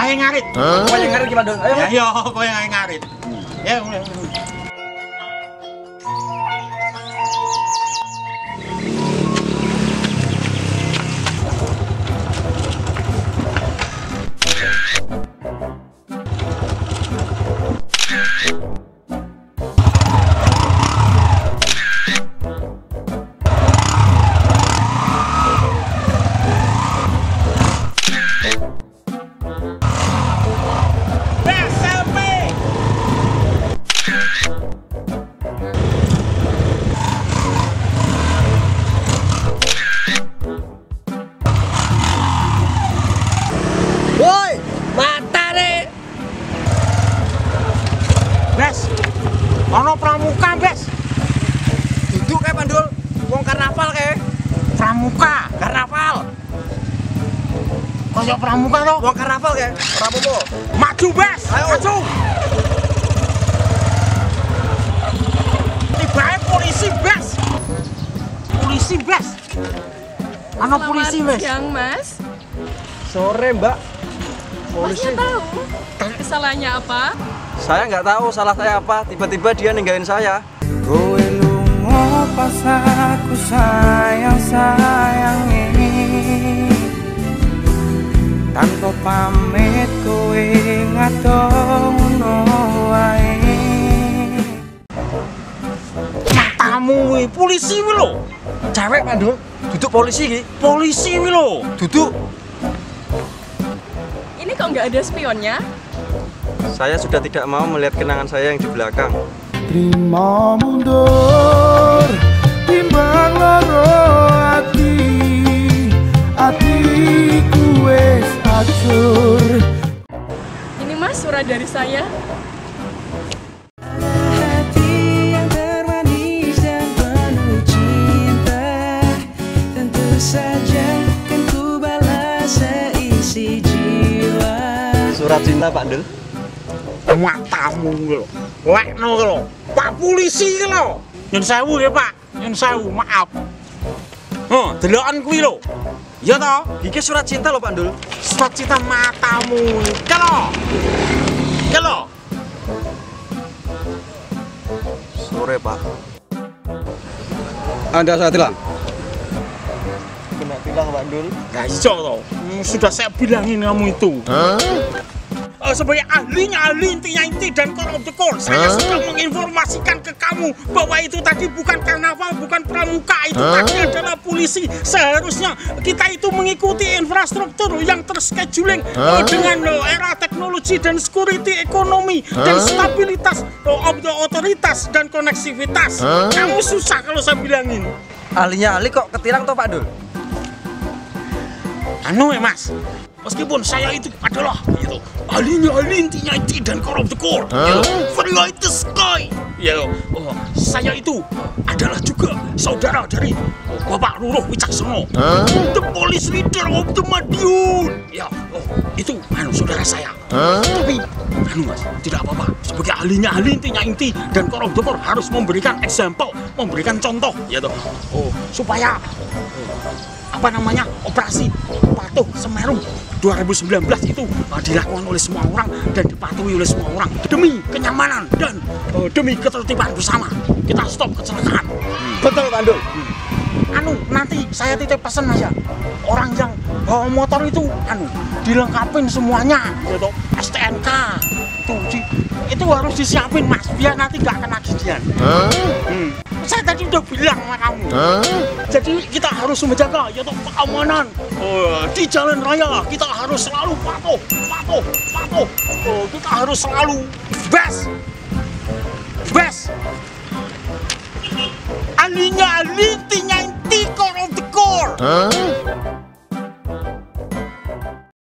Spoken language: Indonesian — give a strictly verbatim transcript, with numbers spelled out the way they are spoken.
ayo ngarit. Kau yang ngarit gimana dong? Ayo. Ya yo, kau yang ayo ngarit. Ya. Ono pramuka, Bes. Duduk kayak Pandul. Wong karnaval kayak. Pramuka, Karnaval. koyo pramuka to. Wong karnaval kayak. Ora apa-apa. Maju, Bes. Ayo. Maju. Tibae polisi, Bes. Polisi, Bes. Ano polisi, Bes? Siang, Mas. Sore, Mbak. Polisi. Masnya tahu kesalahannya apa? Saya nggak tahu salah saya apa. Tiba-tiba dia ninggalin saya. Kowe lunga pas aku sayang-sayangi, tanpa pamit kowe ngadono wae. Matamu wi, polisi wi lho. Cewek Pandul. Duduk polisi ki. Polisi wi lho. Duduk. Ini kok nggak ada spionnya? Saya sudah tidak mau melihat kenangan saya yang di belakang. Trimo mundur timbang loro ati, atiku wis hancur. Ini Mas surat dari saya. Hati yang termanis dan penuh cinta, tentu saja kan ku balas seisi jiwa. Surat cinta Pak Dul. Matamu wi lho. Lekno ki lho. Pak polisi ki lho. Nyun sewu ya, Pak. Nyun sewu, maaf. Oh, delokan kuwi lho. Ya toh? Iki surat cinta loh Pak Dul. Surat cinta matamu. Ki lho. Ki lho. Sore Pak. Anda saya tilang. Kena tilang Pak Dul. Gak iso toh. Hmm, sudah saya bilangin kamu itu. Hah? Uh, sebagai ahlinya ahli intinya inti dan core of the core, saya huh? sudah menginformasikan ke kamu bahwa itu tadi bukan karnaval, bukan pramuka, itu huh? tadi adalah polisi. Seharusnya kita itu mengikuti infrastruktur yang terscheduling huh? uh, dengan uh, era teknologi dan security ekonomi huh? dan stabilitas uh, of the otoritas dan koneksivitas. Huh? Kamu susah kalau saya bilangin. Ahlinya ahli kok ketilang toh Pak Dul? Anu ya Mas, meskipun saya itu adalah gitu, ahlinya ahli intinya inti dan core of the core, huh? gitu, very light the sky, ya, oh, saya itu adalah juga saudara dari oh, Bapak Roro Wicaksono, huh? the police leader of the Madiun, ya, oh, itu anu saudara saya, huh? tapi anu Mas, tidak apa-apa, sebagai ahlinya ahli intinya inti dan core of the core harus memberikan example, memberikan contoh, ya toh, oh, supaya apa namanya operasi Patuh Semeru dua ribu sembilan belas itu uh, dilakukan oleh semua orang dan dipatuhi oleh semua orang demi kenyamanan dan uh, demi ketertiban bersama. Kita stop kecelakaan. Hmm. Betul Pak Dul. Hmm. Anu nanti saya titip pesan aja, orang yang bawa motor itu anu dilengkapin semuanya, gitu, S T N K tuh, itu harus disiapin Mas biar nanti nggak kena gigian. Huh? Hmm. Saya tadi udah bilang sama kamu. Huh? Jadi kita harus menjaga yaitu keamanan oh, di jalan raya. Kita harus selalu patuh, patuh, patuh. Oh, kita harus selalu best, best. Ahlinya ahli, intinya inti, core of the core. Huh?